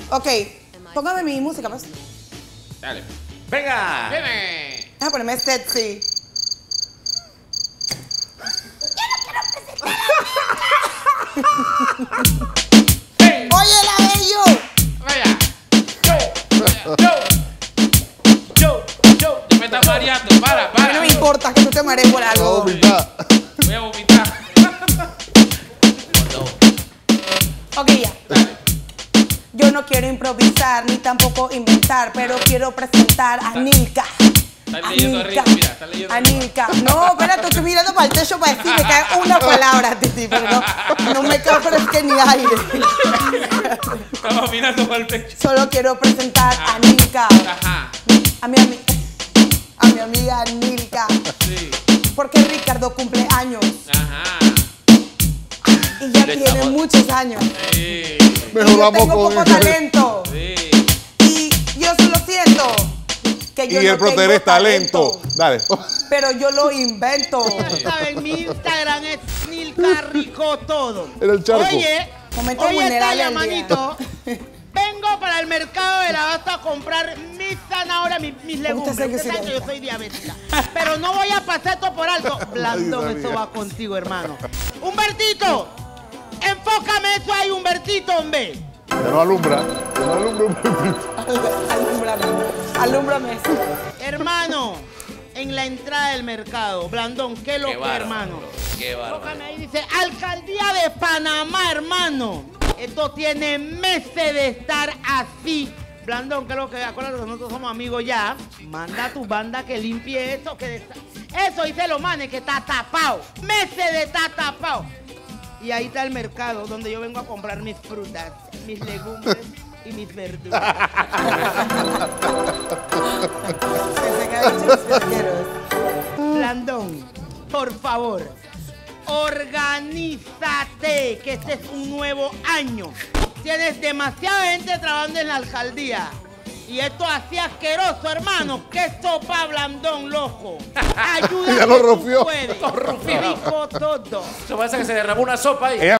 Ok, póngame mi música, pues. Dale. ¡Venga! ¡Viene! Déjame ponerme sexy. ¡Hey! ¡Oye, la bello! ¡Vaya! Yo. Ya me está mareando. Para. A mí no me importa que tú te marees por algo. Voy a vomitar. Ok, ya. Yo no quiero improvisar ni tampoco inventar, pero quiero presentar a Nilka. Estás leyendo arriba, mira, estás leyendo A arriba. Nilka. No, espérate, estoy mirando para el techo para decir que cae una palabra, Titi, pero no me cae, pero es que ni aire. Estaba mirando para el techo. Solo quiero presentar a Nilka. Ajá. A mi amiga Nilka. Sí. Porque Ricardo cumple años Ajá. y ya tiene muchos años. Sí. Y yo tengo poco talento. Sí. Y yo solo siento que yo Y no el Proter tengo es talento. Dale. pero yo lo invento. Ya saben, mi Instagram es Nilka Rico Todo. En el charco. Oye, Momento oye, vulnerable Talla, del día. manito. Vengo para el mercado de la Abasto a comprar mis zanahorias, mis legumbres. sabe que Usted soy sabe que yo lenta. soy diabética. Pero no voy a pasar esto por alto. Blandón, eso va contigo, hermano. Humbertito, enfócame eso ahí, Humbertito, hombre. Ya no alumbra. Ya no alumbra. Alúmbrame. Hermano, en la entrada del mercado, Blandón, qué loco, bárbaro, hermano. Qué bárbaro. Enfócame ahí, dice, Alcaldía de Panamá, hermano. Esto tiene meses de estar así. Blandón, que es lo que, acuérdate que nosotros somos amigos ya. Manda a tu banda que limpie eso, eso dice los manes que está tapado. Meses de estar tapado. Y ahí está el mercado donde yo vengo a comprar mis frutas, mis legumbres y mis verduras. Blandón, por favor, organízate, que este es un nuevo año. Tienes demasiada gente trabajando en la alcaldía. Y esto así asqueroso, hermano. ¡Qué sopa, Blandón, loco! Ayuda Ya que lo tú rompió. puedes. Lo rompió. Rico todo. Eso parece que se derramó una sopa ahí.